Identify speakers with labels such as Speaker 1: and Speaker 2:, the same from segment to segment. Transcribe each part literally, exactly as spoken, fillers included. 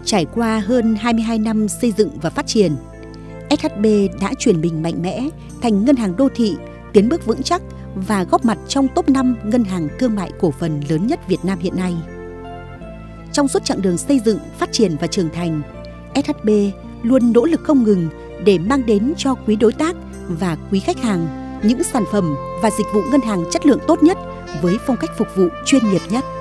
Speaker 1: Trải qua hơn hai mươi hai năm xây dựng và phát triển, ét hát bê đã chuyển mình mạnh mẽ thành ngân hàng đô thị, tiến bước vững chắc và góp mặt trong top năm ngân hàng thương mại cổ phần lớn nhất Việt Nam hiện nay. Trong suốt chặng đường xây dựng, phát triển và trưởng thành, ét hát bê luôn nỗ lực không ngừng để mang đến cho quý đối tác và quý khách hàng những sản phẩm và dịch vụ ngân hàng chất lượng tốt nhất với phong cách phục vụ chuyên nghiệp nhất.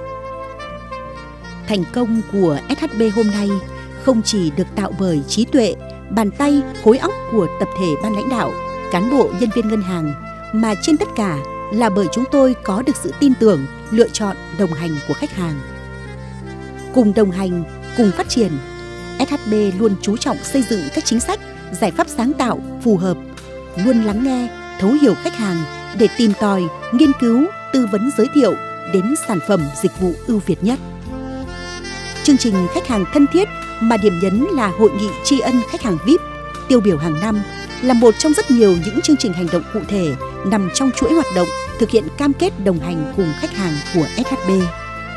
Speaker 1: Thành công của ét hát bê hôm nay không chỉ được tạo bởi trí tuệ, bàn tay, khối óc của tập thể ban lãnh đạo, cán bộ nhân viên ngân hàng, mà trên tất cả là bởi chúng tôi có được sự tin tưởng, lựa chọn, đồng hành của khách hàng. Cùng đồng hành, cùng phát triển, ét hát bê luôn chú trọng xây dựng các chính sách, giải pháp sáng tạo, phù hợp, luôn lắng nghe, thấu hiểu khách hàng để tìm tòi, nghiên cứu, tư vấn giới thiệu đến sản phẩm dịch vụ ưu việt nhất. Chương trình khách hàng thân thiết mà điểm nhấn là hội nghị tri ân khách hàng vi ai pi tiêu biểu hàng năm là một trong rất nhiều những chương trình hành động cụ thể nằm trong chuỗi hoạt động thực hiện cam kết đồng hành cùng khách hàng của ét hát bê.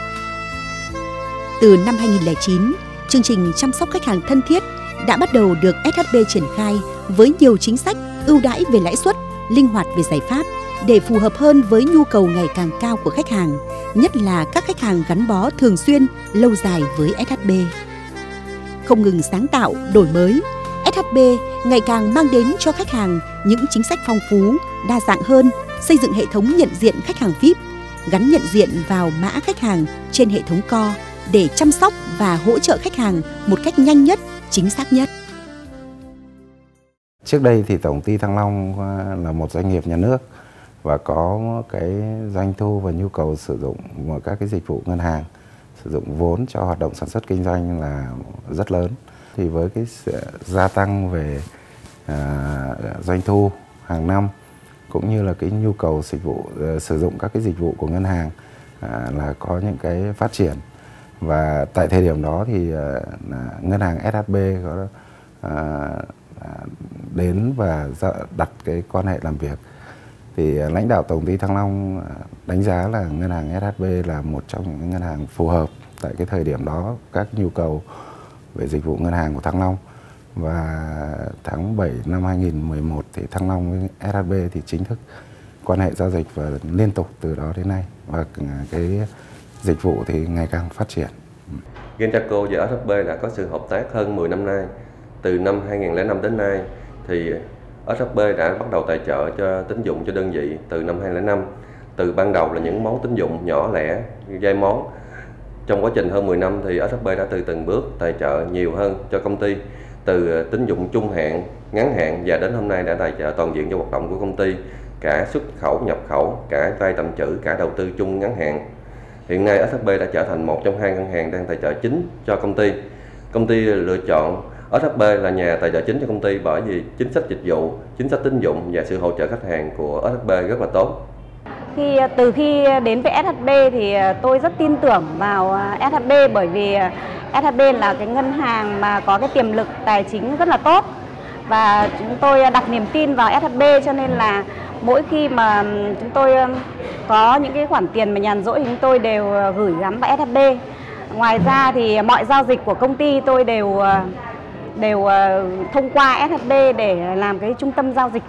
Speaker 1: Từ năm hai nghìn không trăm lẻ chín, chương trình chăm sóc khách hàng thân thiết đã bắt đầu được ét hát bê triển khai với nhiều chính sách ưu đãi về lãi suất, linh hoạt về giải pháp để phù hợp hơn với nhu cầu ngày càng cao của khách hàng, nhất là các khách hàng gắn bó thường xuyên, lâu dài với ét hát bê. Không ngừng sáng tạo, đổi mới, ét hát bê ngày càng mang đến cho khách hàng những chính sách phong phú, đa dạng hơn, xây dựng hệ thống nhận diện khách hàng vi ai pi, gắn nhận diện vào mã khách hàng trên hệ thống co để chăm sóc và hỗ trợ khách hàng một cách nhanh nhất, chính xác nhất.
Speaker 2: Trước đây thì Tổng ty Thăng Long là một doanh nghiệp nhà nước và có cái doanh thu và nhu cầu sử dụng các cái dịch vụ ngân hàng, sử dụng vốn cho hoạt động sản xuất kinh doanh là rất lớn. Thì với cái sự gia tăng về à, doanh thu hàng năm cũng như là cái nhu cầu dịch vụ uh, sử dụng các cái dịch vụ của ngân hàng à, là có những cái phát triển. Và tại thời điểm đó thì uh, ngân hàng ét hát bê có uh, đến và đặt cái quan hệ làm việc. Thì lãnh đạo Tổng ty Thăng Long đánh giá là ngân hàng ét hát bê là một trong những ngân hàng phù hợp tại cái thời điểm đó các nhu cầu về dịch vụ ngân hàng của Thăng Long. Và tháng bảy năm hai nghìn không trăm mười một thì Thăng Long với ét hát bê thì chính thức quan hệ giao dịch và liên tục từ đó đến nay, và cái dịch vụ thì ngày càng phát triển.
Speaker 3: Gentraco và ét hát bê đã có sự hợp tác hơn mười năm nay. Từ năm hai nghìn không trăm lẻ năm đến nay thì ét hát bê đã bắt đầu tài trợ cho tín dụng cho đơn vị từ năm hai nghìn không trăm lẻ năm. Từ ban đầu là những món tín dụng nhỏ lẻ, vay món. Trong quá trình hơn mười năm thì ét hát bê đã từ từng bước tài trợ nhiều hơn cho công ty, từ tín dụng trung hạn, ngắn hạn và đến hôm nay đã tài trợ toàn diện cho hoạt động của công ty, cả xuất khẩu, nhập khẩu, cả vay tạm trữ, cả đầu tư chung ngắn hạn. Hiện nay ét hát bê đã trở thành một trong hai ngân hàng đang tài trợ chính cho công ty. Công ty lựa chọn ét hát bê là nhà tài trợ chính cho công ty bởi vì chính sách dịch vụ, chính sách tín dụng và sự hỗ trợ khách hàng của ét hát bê rất là tốt.
Speaker 4: Khi từ khi đến với ét hát bê thì tôi rất tin tưởng vào ét hát bê, bởi vì ét hát bê là cái ngân hàng mà có cái tiềm lực tài chính rất là tốt và chúng tôi đặt niềm tin vào ét hát bê, cho nên là mỗi khi mà chúng tôi có những cái khoản tiền mà nhàn rỗi thì chúng tôi đều gửi gắm vào ét hát bê. Ngoài ra thì mọi giao dịch của công ty tôi đều đều thông qua ét hát bê để làm cái trung tâm giao dịch.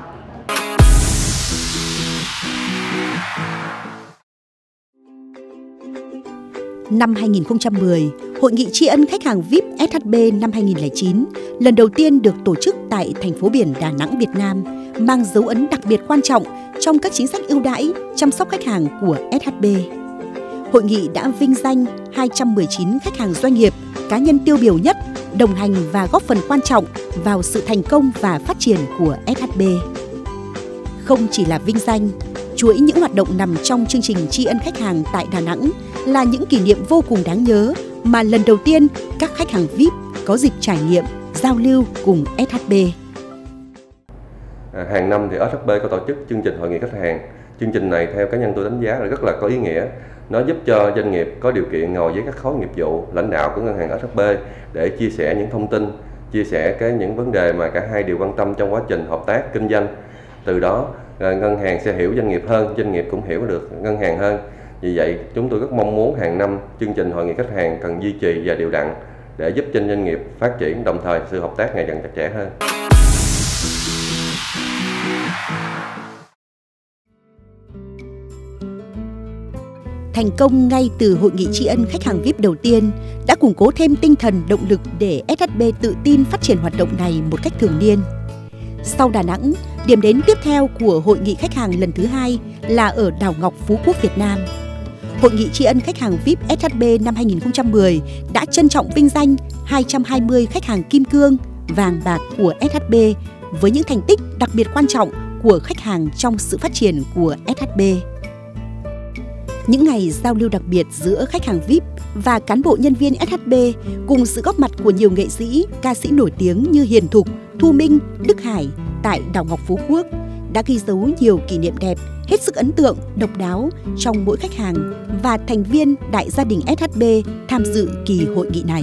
Speaker 1: Năm hai nghìn không trăm mười, Hội nghị tri ân khách hàng vi ai pi ét hát bê năm hai nghìn không trăm lẻ chín lần đầu tiên được tổ chức tại thành phố biển Đà Nẵng, Việt Nam, mang dấu ấn đặc biệt quan trọng trong các chính sách ưu đãi chăm sóc khách hàng của ét hát bê. Hội nghị đã vinh danh hai trăm mười chín khách hàng doanh nghiệp, cá nhân tiêu biểu nhất, đồng hành và góp phần quan trọng vào sự thành công và phát triển của ét hát bê. Không chỉ là vinh danh, chuỗi những hoạt động nằm trong chương trình tri ân khách hàng tại Đà Nẵng là những kỷ niệm vô cùng đáng nhớ mà lần đầu tiên các khách hàng vi ai pi có dịp trải nghiệm, giao lưu cùng ét hát bê.
Speaker 3: À, hàng năm thì ét hát bê có tổ chức chương trình hội nghị khách hàng. Chương trình này theo cá nhân tôi đánh giá là rất là có ý nghĩa. Nó giúp cho doanh nghiệp có điều kiện ngồi với các khối nghiệp vụ, lãnh đạo của ngân hàng ét hát bê để chia sẻ những thông tin, chia sẻ cái những vấn đề mà cả hai đều quan tâm trong quá trình hợp tác kinh doanh. Từ đó ngân hàng sẽ hiểu doanh nghiệp hơn, doanh nghiệp cũng hiểu được ngân hàng hơn. Vì vậy chúng tôi rất mong muốn hàng năm chương trình hội nghị khách hàng cần duy trì và đều đặn để giúp cho doanh nghiệp phát triển, đồng thời sự hợp tác ngày càng chặt chẽ hơn.
Speaker 1: Thành công ngay từ hội nghị tri ân khách hàng vi ai pi đầu tiên đã củng cố thêm tinh thần động lực để ét hát bê tự tin phát triển hoạt động này một cách thường niên. Sau Đà Nẵng, điểm đến tiếp theo của hội nghị khách hàng lần thứ hai là ở đảo Ngọc Phú Quốc, Việt Nam. Hội nghị tri ân khách hàng vi ai pi ét hát bê năm hai nghìn không trăm mười đã trân trọng vinh danh hai trăm hai mươi khách hàng kim cương, vàng bạc của ét hát bê với những thành tích đặc biệt quan trọng của khách hàng trong sự phát triển của ét hát bê. Những ngày giao lưu đặc biệt giữa khách hàng vi ai pi và cán bộ nhân viên ét hát bê cùng sự góp mặt của nhiều nghệ sĩ, ca sĩ nổi tiếng như Hiền Thục, Thu Minh, Đức Hải tại đảo Ngọc Phú Quốc đã ghi dấu nhiều kỷ niệm đẹp, hết sức ấn tượng, độc đáo trong mỗi khách hàng và thành viên đại gia đình ét hát bê tham dự kỳ hội nghị này.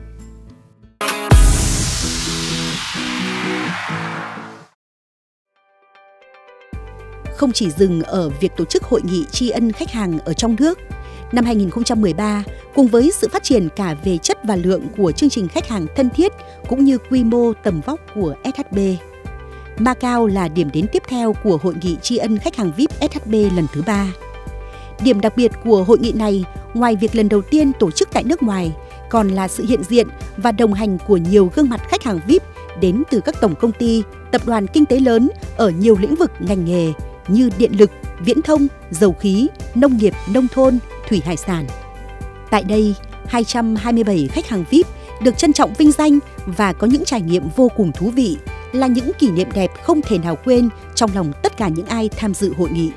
Speaker 1: Không chỉ dừng ở việc tổ chức hội nghị tri ân khách hàng ở trong nước, năm hai nghìn không trăm mười ba, cùng với sự phát triển cả về chất và lượng của chương trình khách hàng thân thiết cũng như quy mô tầm vóc của ét hát bê, Macau là điểm đến tiếp theo của hội nghị tri ân khách hàng vi ai pi ét hát bê lần thứ ba. Điểm đặc biệt của hội nghị này, ngoài việc lần đầu tiên tổ chức tại nước ngoài, còn là sự hiện diện và đồng hành của nhiều gương mặt khách hàng vi ai pi đến từ các tổng công ty, tập đoàn kinh tế lớn ở nhiều lĩnh vực ngành nghề như điện lực, viễn thông, dầu khí, nông nghiệp, nông thôn, thủy hải sản. Tại đây, hai trăm hai mươi bảy khách hàng vi ai pi được trân trọng vinh danh và có những trải nghiệm vô cùng thú vị, là những kỷ niệm đẹp không thể nào quên trong lòng tất cả những ai tham dự hội nghị.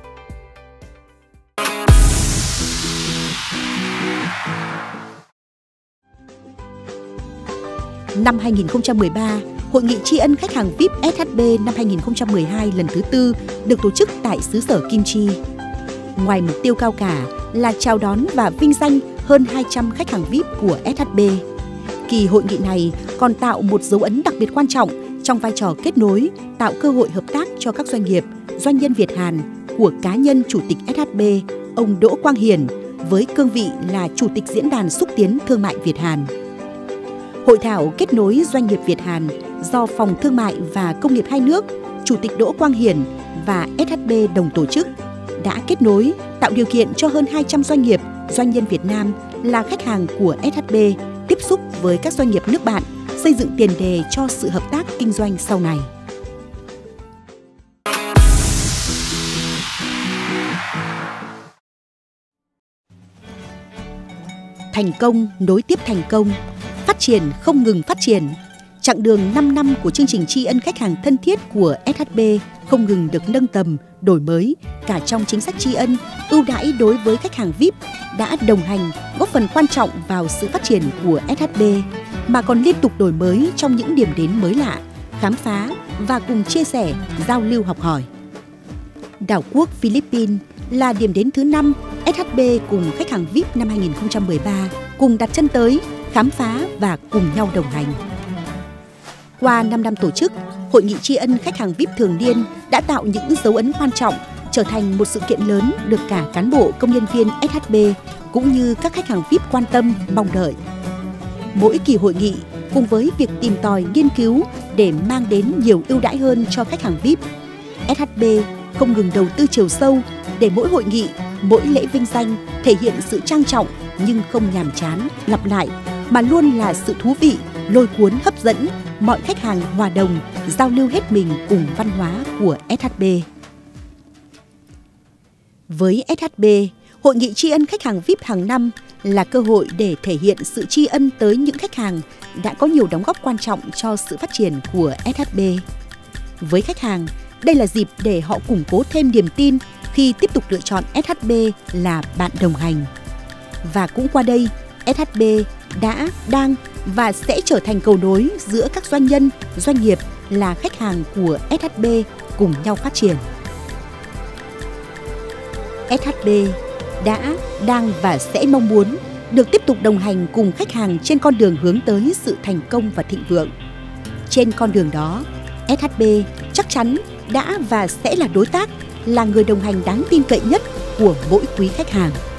Speaker 1: Năm hai nghìn không trăm mười ba, Hội nghị tri ân khách hàng vi ai pi ét hát bê năm hai nghìn không trăm mười hai lần thứ tư được tổ chức tại xứ sở Kim Chi. Ngoài mục tiêu cao cả là chào đón và vinh danh hơn hai trăm khách hàng vi ai pi của ét hát bê, kỳ hội nghị này còn tạo một dấu ấn đặc biệt quan trọng trong vai trò kết nối, tạo cơ hội hợp tác cho các doanh nghiệp, doanh nhân Việt Hàn của cá nhân Chủ tịch ét hát bê, ông Đỗ Quang Hiển, với cương vị là Chủ tịch Diễn đàn Xúc tiến Thương mại Việt Hàn. Hội thảo kết nối doanh nghiệp Việt Hàn do Phòng Thương mại và Công nghiệp hai nước, Chủ tịch Đỗ Quang Hiển và ét hát bê đồng tổ chức đã kết nối, tạo điều kiện cho hơn hai trăm doanh nghiệp, doanh nhân Việt Nam là khách hàng của ét hát bê tiếp xúc với các doanh nghiệp nước bạn, xây dựng tiền đề cho sự hợp tác kinh doanh sau này. Thành công nối tiếp thành công, phát triển không ngừng phát triển. Chặng đường năm năm của chương trình tri ân khách hàng thân thiết của ét hát bê không ngừng được nâng tầm, đổi mới, cả trong chính sách tri ân, ưu đãi đối với khách hàng vi ai pi đã đồng hành, góp phần quan trọng vào sự phát triển của ét hát bê, mà còn liên tục đổi mới trong những điểm đến mới lạ, khám phá và cùng chia sẻ, giao lưu học hỏi. Đảo quốc Philippines là điểm đến thứ năm ét hát bê cùng khách hàng vi ai pi năm hai nghìn không trăm mười ba cùng đặt chân tới, khám phá và cùng nhau đồng hành. Qua năm năm tổ chức, Hội nghị tri ân khách hàng vi ai pi thường niên đã tạo những dấu ấn quan trọng, trở thành một sự kiện lớn được cả cán bộ công nhân viên ét hát bê cũng như các khách hàng vi ai pi quan tâm, mong đợi. Mỗi kỳ hội nghị cùng với việc tìm tòi nghiên cứu để mang đến nhiều ưu đãi hơn cho khách hàng vi ai pi, ét hát bê không ngừng đầu tư chiều sâu để mỗi hội nghị, mỗi lễ vinh danh thể hiện sự trang trọng nhưng không nhàm chán, lặp lại, mà luôn là sự thú vị, lôi cuốn, hấp dẫn, mọi khách hàng hòa đồng, giao lưu hết mình cùng văn hóa của ét hát bê. Với ét hát bê, Hội nghị tri ân khách hàng vi ai pi hàng năm là cơ hội để thể hiện sự tri ân tới những khách hàng đã có nhiều đóng góp quan trọng cho sự phát triển của ét hát bê. Với khách hàng, đây là dịp để họ củng cố thêm niềm tin khi tiếp tục lựa chọn ét hát bê là bạn đồng hành. Và cũng qua đây, ét hát bê đã, đang và sẽ trở thành cầu nối giữa các doanh nhân, doanh nghiệp là khách hàng của ét hát bê cùng nhau phát triển. ét hát bê đã, đang và sẽ mong muốn được tiếp tục đồng hành cùng khách hàng trên con đường hướng tới sự thành công và thịnh vượng. Trên con đường đó, ét hát bê chắc chắn đã và sẽ là đối tác, là người đồng hành đáng tin cậy nhất của mỗi quý khách hàng.